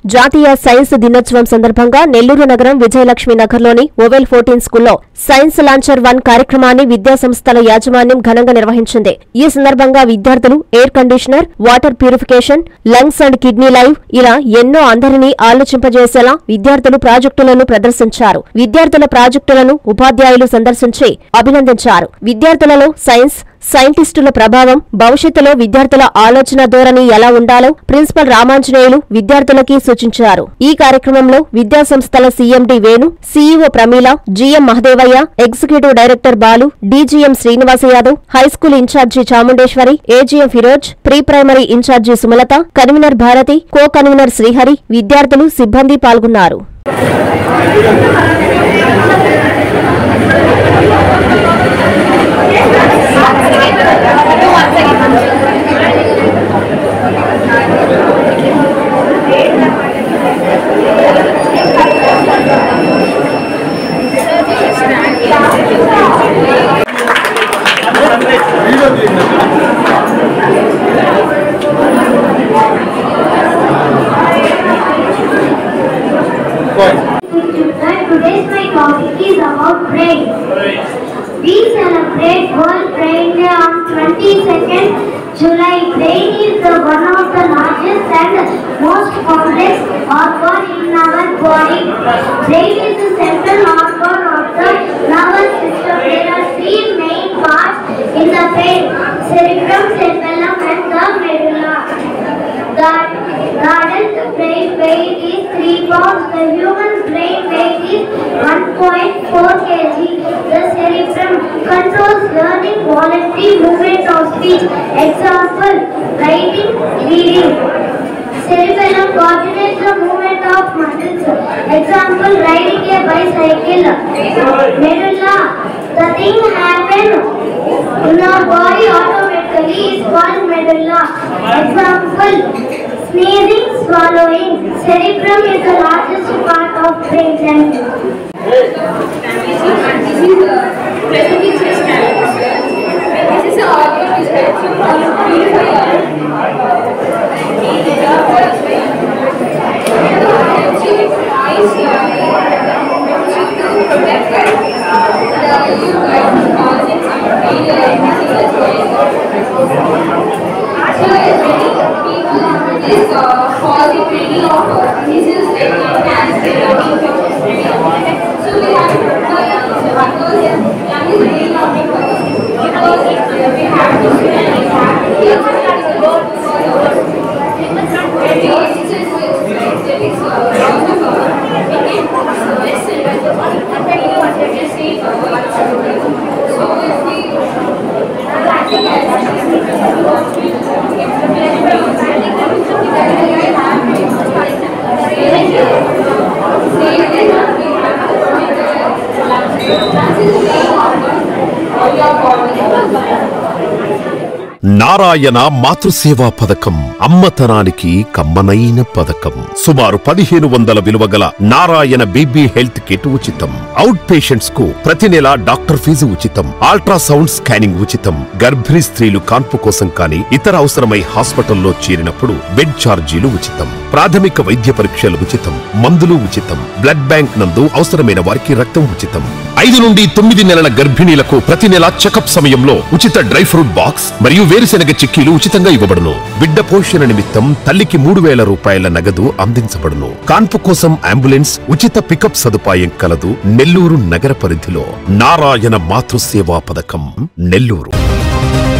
జాతీయ సైన్స్ దినోత్సవం సందర్భంగా నెల్లూరు నగరం విజయలక్ష్మి నగర్లోని ఓవెల్ 14 స్కూల్లో సైన్స్ లాంచర్ 1 కార్యక్రమాన్ని విద్యాసంస్థల యాజమాన్యం ఘనంగా నిర్వహించింది. ఈ సందర్భంగా విద్యార్థులు air conditioner, water purification, lungs and kidney live ఇలా ఎన్నో అందరినీ ఆలోచింపజేసేలా విద్యార్థులు ప్రాజెక్టులను ప్రదర్శించారు. విద్యార్థుల ప్రాజెక్టులను ఉపాధ్యాయులు సందర్శించి అభినందించారు. విద్యార్థులలో సైంటిస్టుల ప్రభావం, భవిష్యత్తులో విద్యార్థుల ఆలోచన ధోరణి ఎలా ఉండాలో ప్రిన్సిపల్ రామాంజనేయులు విద్యార్థులకి సూచించారు. ఈ కార్యక్రమంలో విద్యాసంస్థల CMD Venu, CEO Pramila, GM Mahadevaiah, executive director Balu, DGM Srinivasa Yadav, high school ఇన్ఛార్జి Chamundeshwari, AGM Firoz, pre primary ఇన్ఛార్జి Sumalatha, convener Bharathi, co convener Srihari, విద్యార్థులు, సిబ్బంది పాల్గొన్నారు. Today's my topic is about brain. We celebrate World Brain Day on 22nd July. Brain is one of the largest and most complex organ in our body. Brain is the central organ of the nervous system. There are 3 main parts in the brain: cerebrum, cerebellum, and the medulla. The adult brain weight is 3 pounds. The human brain weight is 1.4 kg. The cerebrum controls learning, voluntary movement of speech. Example: writing, reading. Cerebellum coordinates the movement of muscles. Example: riding a bicycle. Medulla: the thing happens in our body automatically is called medulla. Example: sneezing, swallowing. Cerebrum is the largest part of brain. Thank you. Narayana మాతృసేవా పథకం అమ్మతనానికి కమ్మనైన పథకం. సుమారు 1500 విలువ గల Narayana baby health kit ఉచితం. Out patients కు ప్రతి నెల డాక్టర్ ఫీజు ఉచితం. అల్ట్రాసౌండ్ స్కానింగ్ ఉచితం. గర్భిణీ స్త్రీలు కాన్పు కోసం కానీ ఇతర అవసరమై హాస్పిటల్లో చేరినప్పుడు బెడ్ ఛార్జీలు ఉచితం. ప్రాథమిక వైద్య పరీక్షలు ఉచితం. మందులు ఉచితం. బ్లడ్ బ్యాంక్ నందు అవసరమైన వారికి రక్తం ఉచితం. 5 నుండి 9 నెలల గర్భిణీలకు ప్రతి నెల చెకప్ సమయంలో ఉచిత డ్రై ఫ్రూట్ బాక్స్ మరియు వేరుశెనగ చిక్కీలు ఉచితంగా ఇవ్వబడును. బిడ్డ పోషణ నిమిత్తం తల్లికి 3000 రూపాయల నగదు అందించబడును. కాన్పు కోసం అంబులెన్స్, ఉచిత పికప్ సదుపాయం కలదు. నెల్లూరు నగర పరిధిలో నారాయణ మాతృసేవా పథకం, నెల్లూరు.